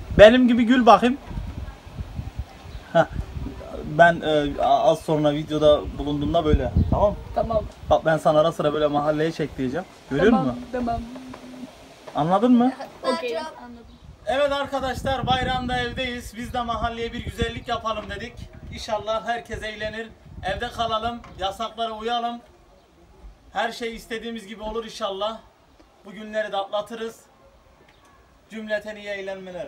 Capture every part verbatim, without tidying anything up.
Benim gibi gül bakayım. Heh. Ben e, az sonra videoda bulunduğumda böyle. Tamam. Tamam. Bak ben sana ara sıra böyle mahalleye çek diyeceğim. Görüyor Tamam. musun? Tamam. Anladın mı? Okey. Anladım. Evet arkadaşlar, bayramda evdeyiz. Biz de mahalleye bir güzellik yapalım dedik. İnşallah herkes eğlenir. Evde kalalım, yasaklara uyalım. Her şey istediğimiz gibi olur inşallah. Bu günleri de atlatırız. Cümleten iyi eğlenmeler.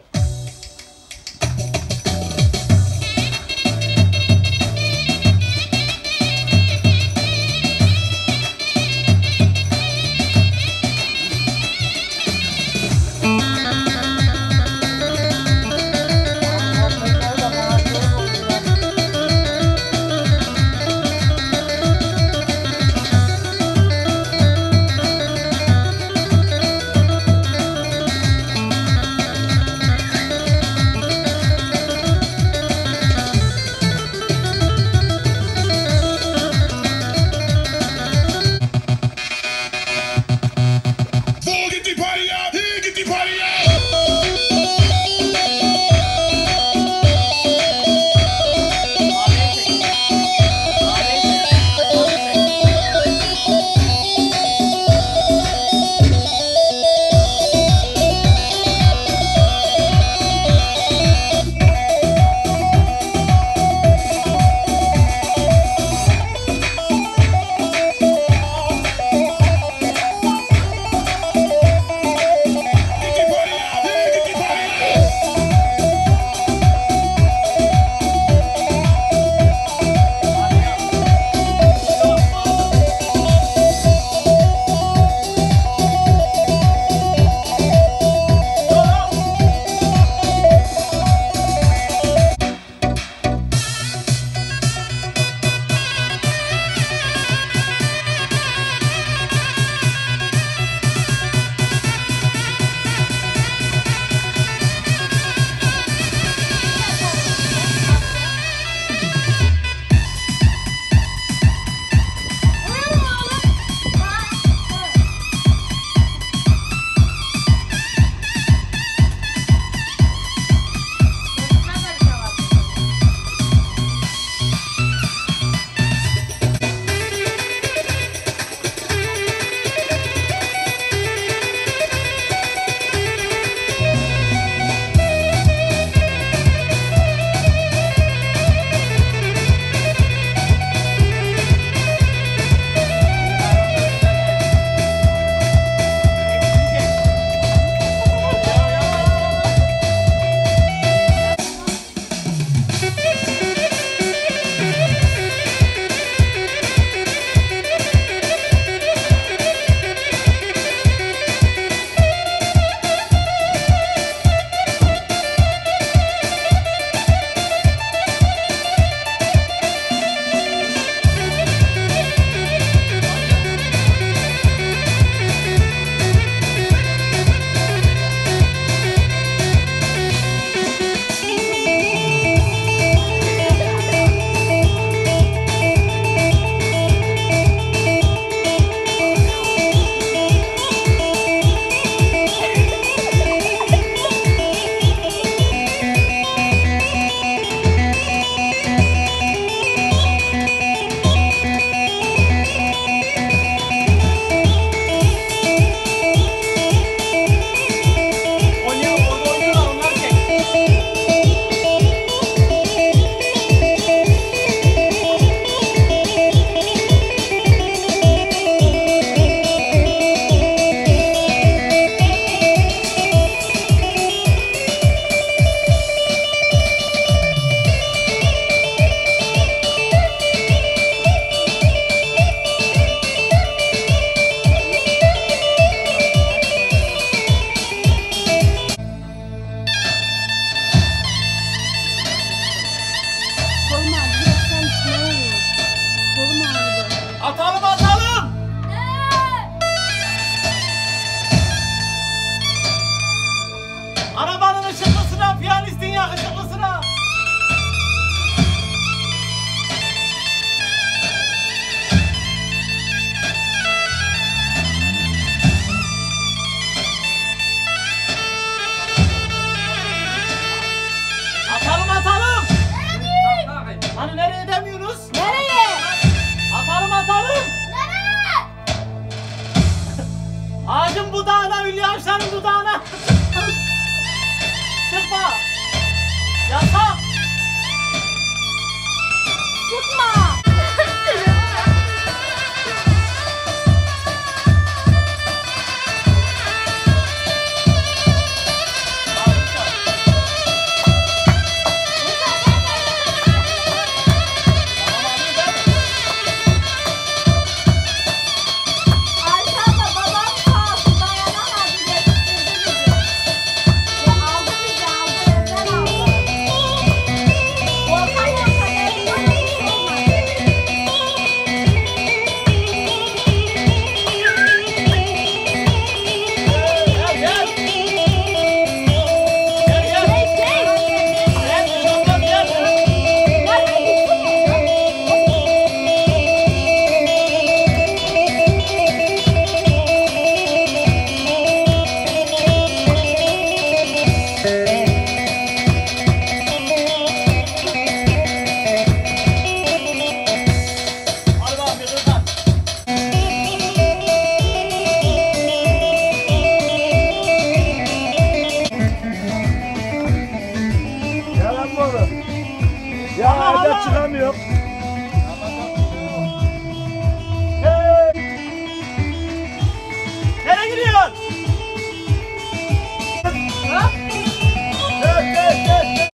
Hani nereye demiyorsunuz? Nereye? Atalım atalım. Nereye? Ağacın budağına, Hülya Avşar'ın dudağına. Sıkma. Yasak. Sıkma. Aşağıda babam sağ olsun dayanamadı getirdi bizi. Ya aldı bizi aldı evden aldı. Korka korka geldi ama hiç Gel gel. Gel gel. olmadı. Şey Gel şuradan gel. nereye gitsin? Hadi bakalım bir kırkan. Yalan mı oğlum? Ya Allah evde Allah! çıkamıyor.